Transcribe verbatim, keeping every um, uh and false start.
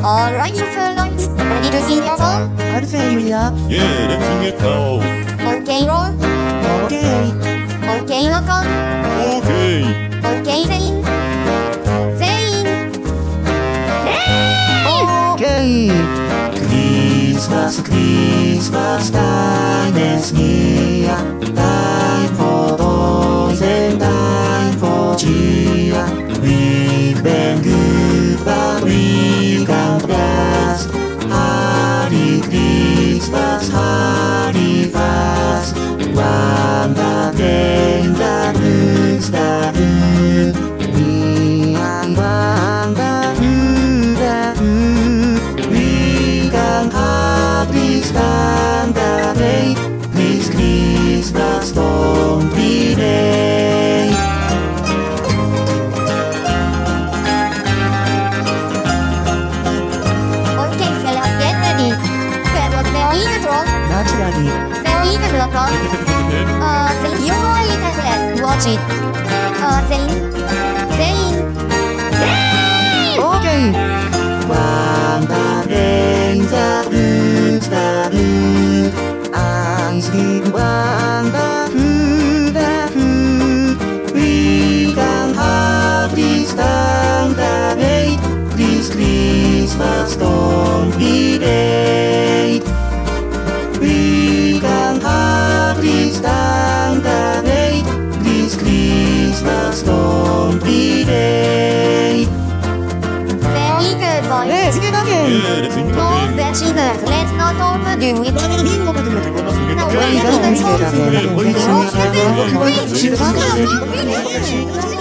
Alright, UTAUloids, ready to sing your song? I'd say yeah. Yeah, let's sing it now. Okay, Rowen. Okay. Okay, Lacan. Okay. Okay, Zane. Zane. Okay. Christmas, Christmas time is near. Time for toys and time for cheer. We've been good, but we can't last. Happy Christmas, happy fast. One that thing that looks that good. We are one that who that who. We can hardly stand the day. This Christmas don't be late. Okay, fellas, get ready. That was very intro. Naturally. Very good, Lacan. Uh, Zane, you know it as well. Watch it. Uh, Zane. Zane. Okay. One that rains that looks that good. I sleep one that who that who. We can hardly stand the wait. This Christmas don't be late. We can hardly stand the wait. This Christmas don't be late. Very good, boys. Let's get again. Yeah, let's sing it Not again. that she does. Let's not overdo it. Let's sing it again. No, wait, Let's sing it again. wait, wait, wait, wait, wait, wait, wait, wait, wait, wait, wait, wait, wait, wait, wait, wait, wait,